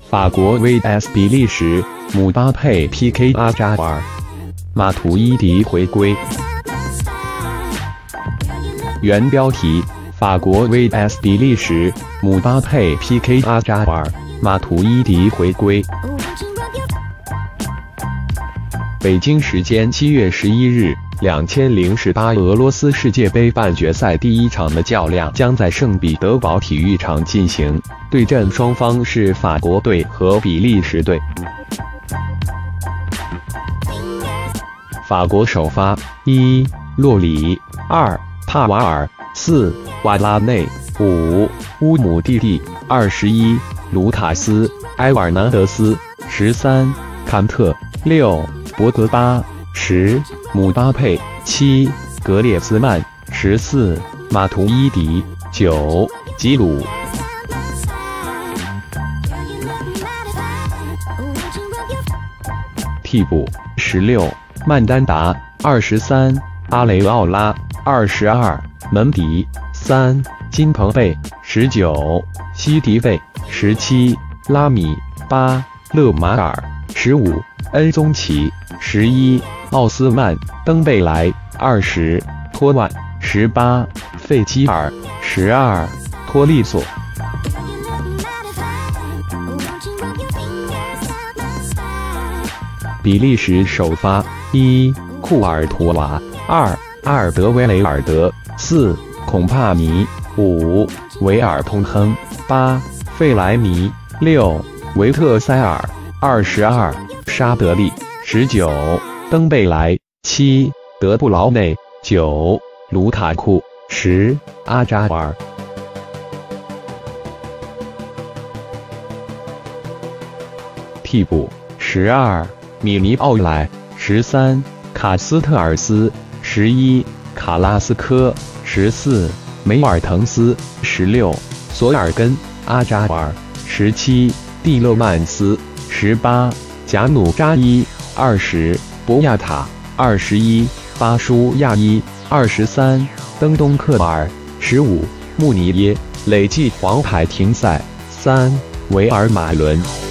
法国 vs 比利时，姆巴佩 PK 阿扎尔，马图伊迪回归。原标题：法国 vs 比利时，姆巴佩 PK 阿扎尔，马图伊迪回归。北京时间7月11日，2018俄罗斯世界杯半决赛第一场的较量将在圣彼得堡体育场进行，对阵双方是法国队和比利时队。法国首发：1. 洛里，2. 帕瓦尔，4. 瓦拉内，5. 乌姆蒂蒂，21. 卢卡斯·埃瓦尔南德斯，13. 坎特，6. 博格巴，10. 姆巴佩，7. 格列兹曼，14. 马图伊迪，9. 吉鲁。替补：16. 曼丹达，23. 阿雷奥拉，22. 门迪，3. 金彭贝，19. 西迪费，17. 拉米，8. 勒马尔，15. 恩宗奇，11. 奥斯曼登贝莱，20. 托万，18. 费基尔，12. 托利索。比利时首发：1. 库尔图瓦，2. 阿尔德维雷尔德，4. 孔帕尼，5. 维尔通亨，8. 费莱尼，6. 维特塞尔，22. 沙德利，19. 登贝莱，7. 德布劳内，9. 卢卡库，10. 阿扎尔。替补：12. 米尼奥莱，13. 卡斯特尔斯，11. 卡拉斯科，14. 梅尔滕斯，16. 索尔根、阿扎尔，17. 蒂勒曼斯，18. 贾努扎伊，20. 博亚塔，21. 巴舒亚伊，23. 登东克尔，15. 穆尼耶累计黄牌停赛，3. 维尔马伦。